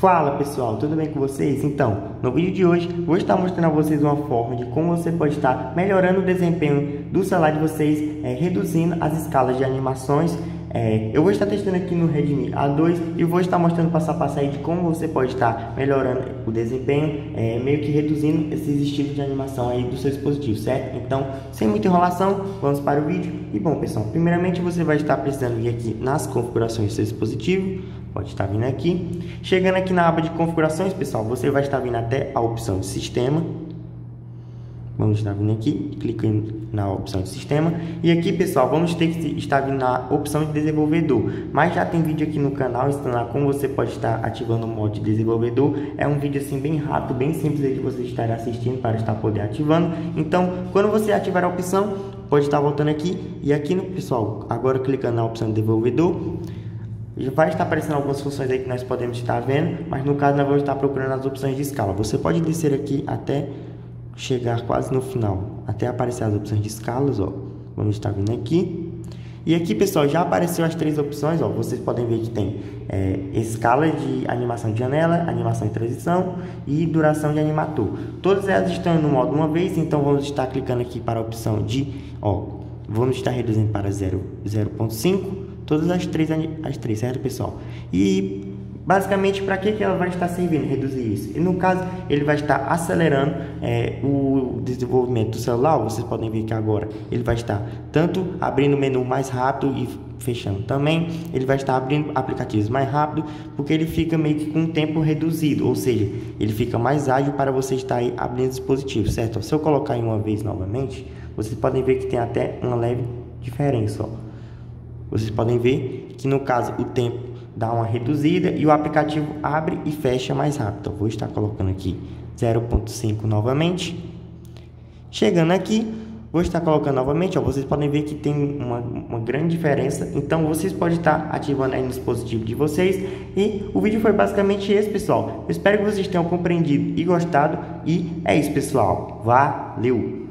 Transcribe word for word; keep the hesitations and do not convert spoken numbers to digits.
Fala pessoal, tudo bem com vocês? Então, no vídeo de hoje, vou estar mostrando a vocês uma forma de como você pode estar melhorando o desempenho do celular de vocês, é, reduzindo as escalas de animações. É, eu vou estar testando aqui no Redmi A dois e vou estar mostrando passo a passo aí de como você pode estar melhorando o desempenho, é, meio que reduzindo esses estilos de animação aí do seu dispositivo, certo? Então, sem muita enrolação, vamos para o vídeo. E bom pessoal, primeiramente você vai estar precisando vir aqui nas configurações do seu dispositivo. Pode estar vindo aqui. Chegando aqui na aba de configurações, pessoal, você vai estar vindo até a opção de sistema. Vamos estar vindo aqui, clicando na opção de sistema. E aqui, pessoal, vamos ter que estar vindo na opção de desenvolvedor. Mas já tem vídeo aqui no canal ensinando como você pode estar ativando o modo de desenvolvedor. É um vídeo assim bem rápido, bem simples aí de você estar assistindo para estar poder ativando. Então, quando você ativar a opção, pode estar voltando aqui. E aqui, pessoal, agora clicando na opção de desenvolvedor, já vai estar aparecendo algumas funções aí que nós podemos estar vendo, mas no caso nós vamos estar procurando as opções de escala. Você pode descer aqui até chegar quase no final, até aparecer as opções de escalas, ó. Vamos estar vindo aqui. E aqui, pessoal, já apareceu as três opções, ó. Vocês podem ver que tem é, escala de animação de janela, animação de transição e duração de animator. Todas elas estão no modo uma vez, então vamos estar clicando aqui para a opção de, ó, vamos estar reduzindo para zero ponto cinco. Todas as três, as três, certo, pessoal? E basicamente, para que, que ela vai estar servindo, reduzir isso? E no caso, ele vai estar acelerando é, o desenvolvimento do celular. Vocês podem ver que agora ele vai estar tanto abrindo o menu mais rápido e fechando também. Ele vai estar abrindo aplicativos mais rápido, porque ele fica meio que com um tempo reduzido, ou seja, ele fica mais ágil para você estar aí abrindo dispositivos, certo? Se eu colocar em uma vez novamente, vocês podem ver que tem até uma leve diferença, ó. Vocês podem ver que no caso o tempo dá uma reduzida e o aplicativo abre e fecha mais rápido. Então, vou estar colocando aqui zero ponto cinco novamente. Chegando aqui, vou estar colocando novamente, ó, vocês podem ver que tem uma, uma grande diferença. Então, vocês podem estar ativando aí no dispositivo de vocês. E o vídeo foi basicamente esse, pessoal. Eu espero que vocês tenham compreendido e gostado. E é isso, pessoal. Valeu!